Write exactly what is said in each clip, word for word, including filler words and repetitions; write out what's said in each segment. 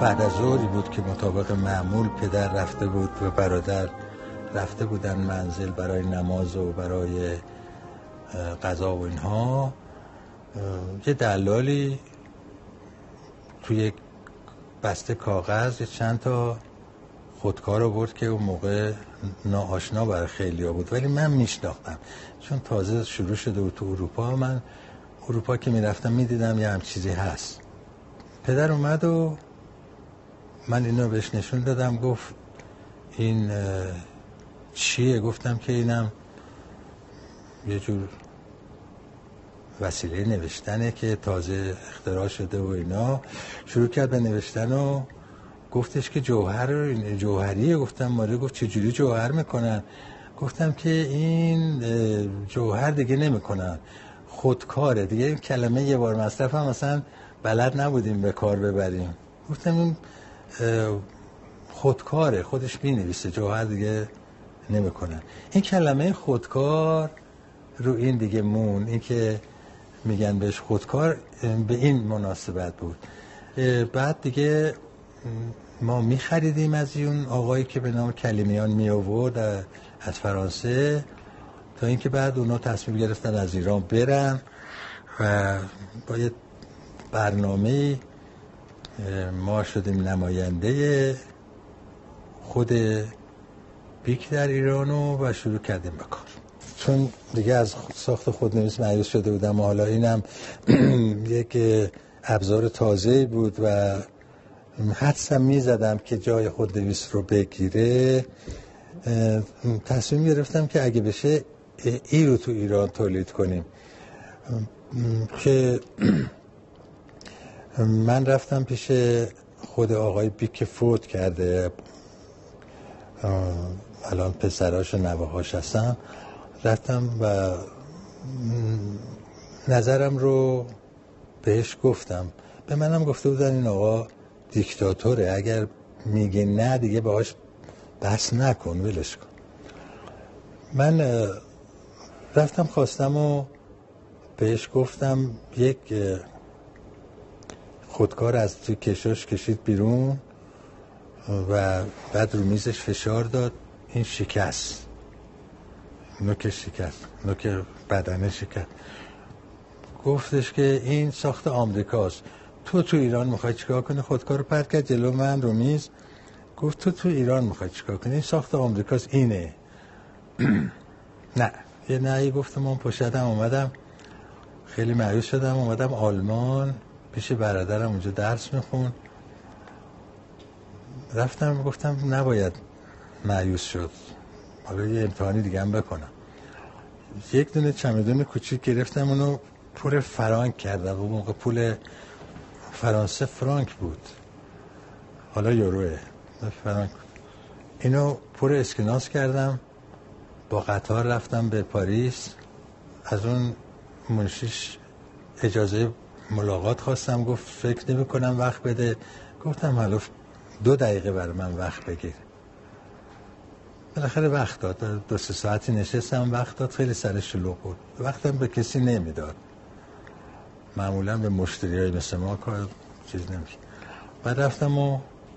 بعد از ظهری بود که مطابق معمول پدر رفته بود و برادر رفته بودن منزل برای نماز و برای غذا و اینها. یه دلالی توی بسته کاغذ یه چند تا خودکار آورد که اون موقع ناآشنا برای خیلیا بود، ولی من میشناختم چون تازه شروع شده بود تو اروپا. من اروپا که میرفتم میدیدم یه هم چیزی هست. پدر اومد و من اینو بهش نشون دادم، گفت این چیه؟ گفتم که اینم یه جور وسیله نوشتنه که تازه اختراع شده و اینا. شروع کرد به نوشتن و گفتش که جوهر جوهریه. گفتم ماره. گفت چجوری جوهر میکنن؟ گفتم که این جوهر دیگه نمیکنن، خودکاره دیگه. این کلمه یه بار مصرف هم مثلا بلد نبودیم به کار ببریم. گفتم این خودکاره، خودش مینویسه، جوهر دیگه نمیکنن. این کلمه خودکار رو این دیگه مون، این که میگن بهش خودکار، به این مناسبت بود. بعد دیگه ما میخریدیم از اون آقایی که به نام کلیمیان می آورد از فرانسه، تا اینکه بعد اونا تصمیم گرفتن از ایران برن و با یه برنامه ما شدیم نماینده خود بیک در ایران و شروع کردیم به کار. چون دیگه از ساخت خودنویس مایوس شده بودم و حالا اینم یک ابزار تازه بود و حدسم میزدم که جای خودنویس رو بگیره. تصمیم گرفتم که اگه بشه ای رو تو ایران تولید کنیم. که من رفتم پیش خود آقای بیک که فوت کرده، الان پسراش و نوه‌هاش هستم. رفتم و نظرم رو بهش گفتم. به منم گفته بودن این آقا دیکتاتوره، اگر میگه نه دیگه باهاش بحث نکن، ولش کن. من رفتم خواستم و بهش گفتم یک خودکار از توی کشوش کشید بیرون و بعد رو میزش فشار داد، این شکست، نوک شکست، نوک بدنه شکست. گفتش که این ساخت آمریکاست، تو تو ایران میخوای چیکار کنی؟ خودکار رو پرت کرد جلو من رو میز، گفت تو تو ایران میخوای چیکار کنی؟ این ساخت آمریکاست، اینه. نه یه نه گفتم. من پشتم اومدم، خیلی مایوس شدم، اومدم آلمان پیش برادرم اونجا درس میخون. رفتم گفتم نباید مایوس شد، حالا یه امتحانی دیگه هم بکنم. یک دونه چمدون کوچیک گرفتم، اونو پر فرانک کردم. اون موقع پول فرانسه فرانک بود، حالا یوروه، فرانک. اینو پر اسکناس کردم، با قطار رفتم به پاریس. از اون منشیش اجازه ملاقات خواستم، گفت فکر نمی کنم وقت بده. گفتم حالا دو دقیقه برای من وقت بگیر. بالاخره وقت داد، دو سه ساعتی نشستم، وقت داد. خیلی سر شلوغ بود، وقتم به کسی نمیداد. معمولا به مشتری های مثل ما کار چیز نمیشه. بعد رفتم و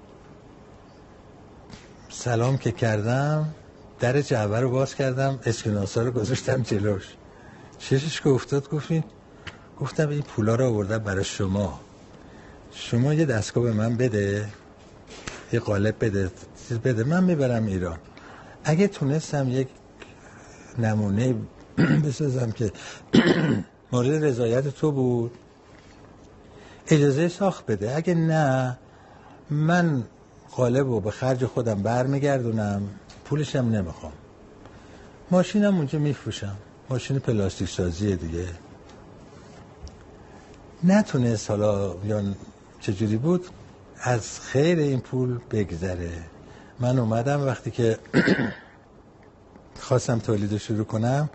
سلام که کردم، در جعبه رو باز کردم، اسکناسا رو گذاشتم جلوش. چشش که افتاد گفتین، گفتم این پولا رو آوردم برای شما، شما یه دستگاه به من بده، یه قالب بده، چیز بده، من میبرم ایران. اگه تونستم یک نمونه بسازم که مورد رضایت تو بود، اجازه ساخت بده. اگه نه، من قالب رو به خرج خودم برمیگردونم، پولشم نمیخوام. ماشینم اونجا میفروشم، ماشین پلاستیک سازیه دیگه. نتونست حالا یا چجوری بود از خیر این پول بگذره. من اومدم وقتی که خواستم تولید شروع کنم،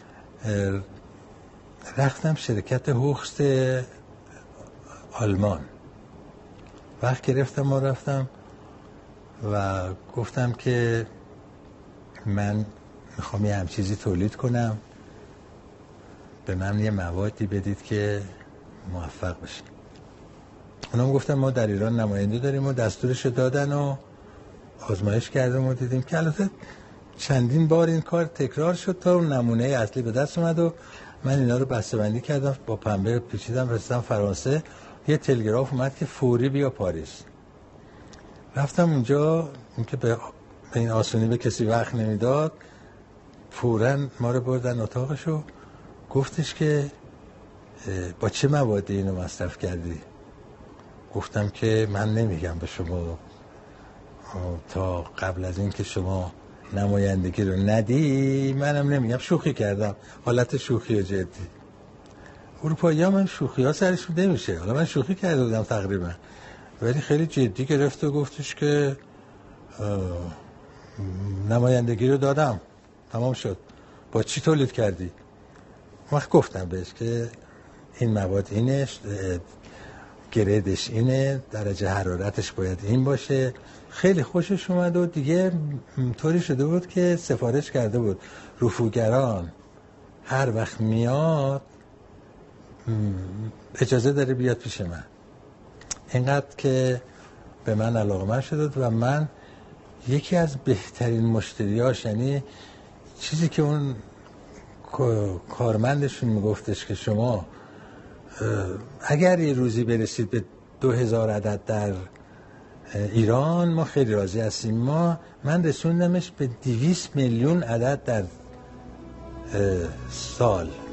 رفتم شرکت هوخست آلمان، وقت گرفتم و رفتم و گفتم که من میخوام یه هم چیزی تولید کنم، به من یه موادی بدید که موفق بشه. اونا گفتن ما در ایران نماینده داریم و دستورش دادن و آزمایش کردیم و دیدیم که البته چندین بار این کار تکرار شد تا اون نمونه اصلی به دست اومد و من اینا رو بسته‌بندی کردم، با پنبه پیچیدم رسیدم فرانسه. یه تلگراف اومد که فوری بیا پاریس. رفتم اونجا، اینکه به این آسونی به کسی وقت نمیداد، فوراً ما رو بردن اتاقشو، گفتش که با چه موادی اینو مصرف کردی؟ گفتم که من نمیگم به شما تا قبل از این که شما نمایندگی رو ندی، منم نمیگم. شوخی کردم، حالت شوخی و جدی. اروپایی ها من شوخی ها سرشون نمیشه، حالا من شوخی کرده بودم تقریبا، ولی خیلی جدی گرفت و گفتش که نمایندگی رو دادم، تمام شد. با چی تولید کردی؟ وقت گفتم بهش که این مواد اینه، گریدش اینه، درجه حرارتش باید این باشه. خیلی خوشش اومد و دیگه طوری شده بود که سفارش کرده بود رفوگران هر وقت میاد اجازه داره بیاد پیش من. اینقدر که به من علاقه‌مند شد و من یکی از بهترین مشتریاش، یعنی چیزی که اون کارمندشون میگفتش که شما اگر یه روزی برسید به دو هزار عدد در ایران ما خیلی راضی هستیم. ما من رسوندمش به دویست میلیون عدد در سال.